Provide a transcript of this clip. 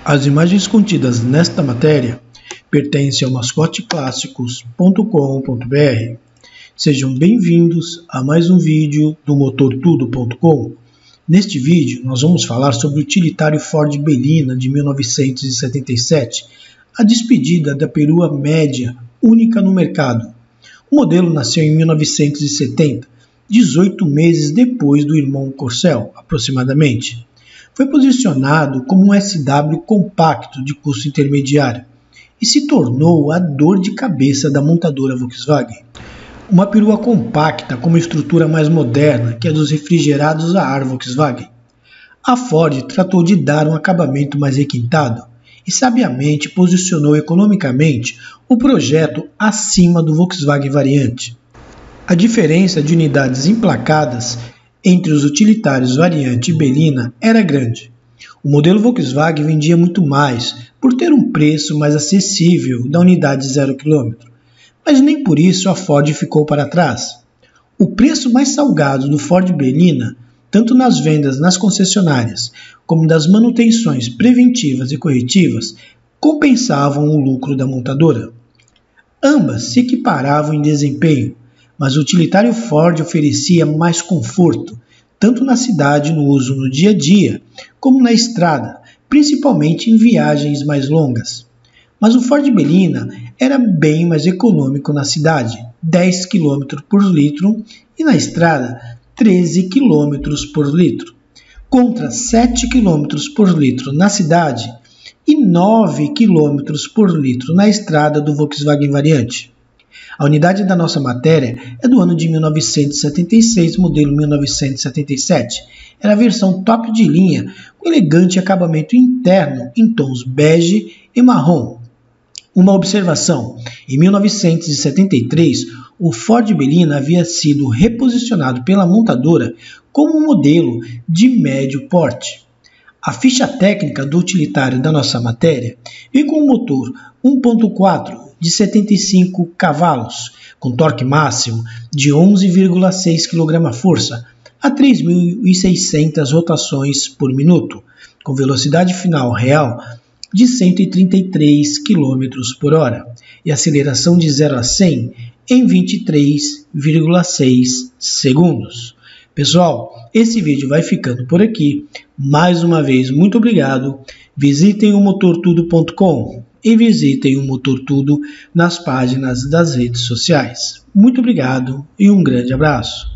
As imagens contidas nesta matéria pertencem ao mascoteclassicos.com.br. Sejam bem-vindos a mais um vídeo do motortudo.com. Neste vídeo, nós vamos falar sobre o utilitário Ford Belina de 1977, a despedida da perua média única no mercado. O modelo nasceu em 1970, 18 meses depois do irmão Corcel, aproximadamente. Foi posicionado como um SW compacto de custo intermediário e se tornou a dor de cabeça da montadora Volkswagen. Uma perua compacta com uma estrutura mais moderna que a dos refrigerados a ar Volkswagen. A Ford tratou de dar um acabamento mais requintado e sabiamente posicionou economicamente o projeto acima do Volkswagen Variante. A diferença de unidades emplacadas entre os utilitários Variante e Belina era grande. O modelo Volkswagen vendia muito mais por ter um preço mais acessível da unidade 0 km, mas nem por isso a Ford ficou para trás. O preço mais salgado do Ford Belina, tanto nas vendas nas concessionárias como das manutenções preventivas e corretivas, compensavam o lucro da montadora. Ambas se equiparavam em desempenho, mas o utilitário Ford oferecia mais conforto, tanto na cidade no uso no dia a dia, como na estrada, principalmente em viagens mais longas. Mas o Ford Belina era bem mais econômico na cidade, 10 km por litro, e na estrada, 13 km por litro, contra 7 km por litro na cidade e 9 km por litro na estrada do Volkswagen Variante. A unidade da nossa matéria é do ano de 1976, modelo 1977. Era a versão top de linha, com elegante acabamento interno em tons bege e marrom. Uma observação: em 1973, o Ford Belina havia sido reposicionado pela montadora como um modelo de médio porte. A ficha técnica do utilitário da nossa matéria vem com um motor 1.4 de 75 cavalos, com torque máximo de 11,6 kgf a 3.600 rotações por minuto, com velocidade final real de 133 km por hora e aceleração de 0 a 100 em 23,6 segundos. Pessoal, esse vídeo vai ficando por aqui. Mais uma vez, muito obrigado. Visitem o motortudo.com e visitem o Motor Tudo nas páginas das redes sociais. Muito obrigado e um grande abraço.